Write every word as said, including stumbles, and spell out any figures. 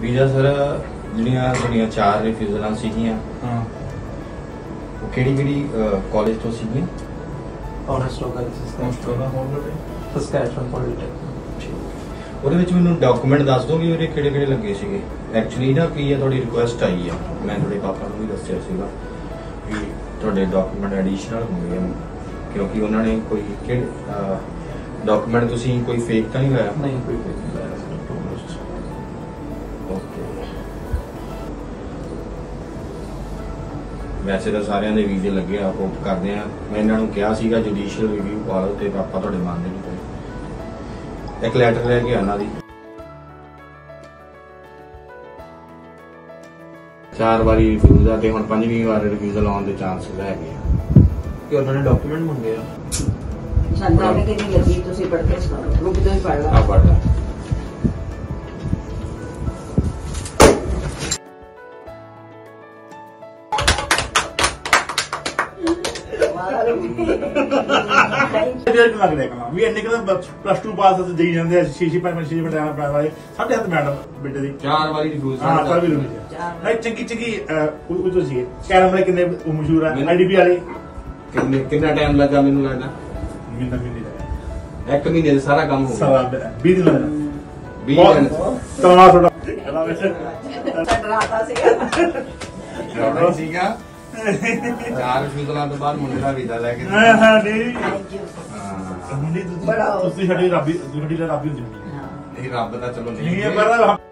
Visa sir ਜਿਹੜੀਆਂ ਜਿਹੜੀਆਂ ਚਾਰ ਰਿਫਿਊਜ਼ਲਾਂ ਸੀਗੀਆਂ ਹਾਂ ਉਹ ਕਿਹੜੀ ਕਿਹੜੀ ਕਾਲਜ ਤੋਂ ਸੀਗੀਆਂ? Conestoga Saskatchewan Polytechnic. ਉਹਦੇ ਵਿੱਚ ਮੈਨੂੰ ਡਾਕੂਮੈਂਟ ਦੱਸ ਦੋ ਵੀ ਉਹਦੇ ਕਿਹੜੇ ਕਿਹੜੇ ਲੱਗੇ ਸੀਗੇ। ਐਕਚੁਅਲੀ ਨਾ ਕੀ ਹੈ ਤੁਹਾਡੀ ਰਿਕੁਐਸਟ ਆਈ ਆ, ਮੈਂ ਤੁਹਾਡੇ ਪਾਪਾ ਨੂੰ ਵੀ ਦੱਸਿਆ ਸੀਗਾ ਵੀ ਤੁਹਾਡੇ ਡਾਕੂਮੈਂਟ ਐਡੀਸ਼ਨਲ ਹੋਣਗੇ ਕਿਉਂਕਿ ਉਹਨਾਂ ਨੇ ਕੋਈ ਕਿਹੜੇ ਡਾਕੂਮੈਂਟ ਤੁਸੀਂ ਕੋਈ ਫੇਕ ਤਾਂ ਨਹੀਂ ਲਾਇਆ? ਨਹੀਂ ਕੋਈ ਫੇਕ ਨਹੀਂ ਲਾਇਆ ਸਰ। ਓਕੇ ਵੈਸੇ ਤਾਂ ਸਾਰਿਆਂ ਦੇ ਵੀਜ਼ੇ ਲੱਗੇ ਆ, ਹੋਪ ਕਰਦੇ ਆ। ਮੈਂ ਇਹਨਾਂ ਨੂੰ ਕਿਹਾ ਸੀਗਾ ਜੁਡੀਸ਼ੀਅਲ ਰਿਵਿਊ ਪਾ ਲਓ ਤੇ ਪਾਪਾ ਤੁਹਾਡੇ ਮੰਨਦੇ ਨਹੀਂ ਪਏ। ਇੱਕ ਲੈਟਰ ਲੈ ਕੇ ਆਣਾ ਦੀ ਚਾਰ ਵਾਰੀ ਰਿਫਿਊਜ਼ ਆ ਤੇ ਹੁਣ ਪੰਜਵੀਂ ਵਾਰ ਰਿਫਿਊਜ਼ਲ ਆਉਣ ਦੇ ਚਾਂਸਸ ਹੈਗੇ ਆ ਕਿ ਉਹਨਾਂ ਨੇ ਡਾਕੂਮੈਂਟ ਮੰਗੇ ਆ। ਸੰਦਾਂ ਨੇ ਕਿੰਨੀ ਲੱਗੀ ਤੁਸੀਂ ਪੜ੍ਹ ਕੇ ਸੁਣਾਓ। ਰੁਕ ਜਾਓ ਪੜ੍ਹ ਲਾ। ਆ ਪੜ੍ਹ ਲਾ। ਵੀ ਇੰਨੇ ਕਿਹਦਾ ਪਲੱਸ ਟੂ ਪਾਸ ਦੇਈ ਜਾਂਦੇ ਆ ਛੇ ਛੇ ਪੰਜ ਛੇ ਮਿੰਟ ਆਣਾ ਵਾਲੇ ਸਾਡੇ ਹੱਥ ਮੈਡਮ ਬੇਟੇ ਦੀ ਚਾਰ ਵਾਰੀ ਰਿਫਿਊਜ਼ ਹਾਂ ਚਾਰ ਵੀ ਨਹੀਂ ਚੰਗੀ ਚੰਗੀ ਉਹ ਤੋਂ ਸੀ ਕੈਰਮ ਵਾਲੇ ਕਿੰਨੇ ਮਸ਼ਹੂਰ ਆ ਆਈਡੀਪੀ ਵਾਲੇ ਕਿੰਨੇ ਕਿੰਨਾ ਟਾਈਮ ਲੱਗਾ ਮੈਨੂੰ ਲੱਗਦਾ? ਮਹੀਨਾ ਮਹੀਨੇ ਇੱਕ ਮਹੀਨੇ ਚ ਸਾਰਾ ਕੰਮ ਹੋ ਗਿਆ। ਸਾਰਾ ਵੀਹ ਦਿਨ ਲੱਗਦਾ। ਵੀਹ ਦਿਨ ਤਾਂ ਥੋੜਾ ਡਰਾਤਾ ਸੀਗਾ ਡਰਾਉਣਾ ਸੀਗਾ। ਚਾਰ ਰਿਫਿਊਜ਼ਲਾਂ ਤੋਂ ਬਾਅਦ ਮੁੰਡੇ ਦਾ ਵੀਜ਼ਾ ਲੈ ਕੇ ਹਾਂ ਹਾਂ ਨਹੀਂ ਥੈਂਕ ਯੂ। ਤੁਸੀਂ ਸਾਡੀ ਰੱਬੀ ਸਾਡੀ ਰੱਬੀ ਹੁੰਦੀ ਨਹੀਂ ਰੱਬ ਦਾ ਚਲੋ ਨਹੀਂ ਹੈ ਪਰ